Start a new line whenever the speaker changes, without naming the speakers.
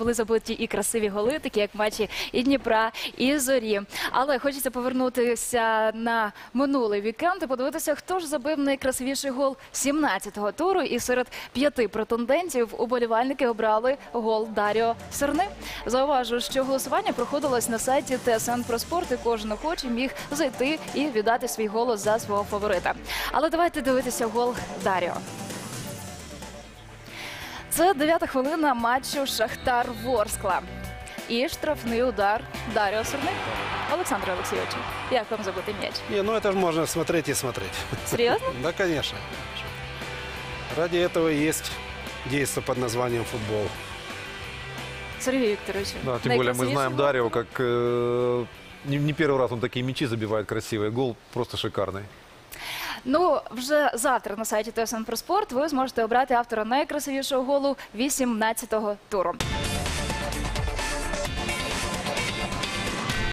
були забиті і красиві голи, такі як матчі і Дніпра, і Зорі. Але хочеться повернутися на минулий вікенд і подивитися, хто ж забив найкрасивіший гол 17-го туру. І серед 5 претендентів уболівальники обрали гол Даріо Серни. Зауважу, що голосування проходилось на сайті ТСН про спорт, і кожен охочий міг зайти і віддати свій голос за свого фаворита. Але давайте дивитися гол Даріо. Це 9-та хвилина матчу Шахтар-Ворскла. І штрафний удар Даріо Серни. Олександр Олексійович, як вам забити м'яч?
Не, ну это же можно смотреть и смотреть.
Серйозно?
Да, конечно. Ради этого и есть действо под названием футбол.
Сергій Вікторович,
Да, тем более мы
найкрасивіший
знаем
гол?
Дарио, как не первый раз он такие мячи забивает красивые. Гол просто шикарный.
Ну, вже завтра на сайті ТСН про спорт ви зможете обрати автора найкрасивішого голу 18-го туру.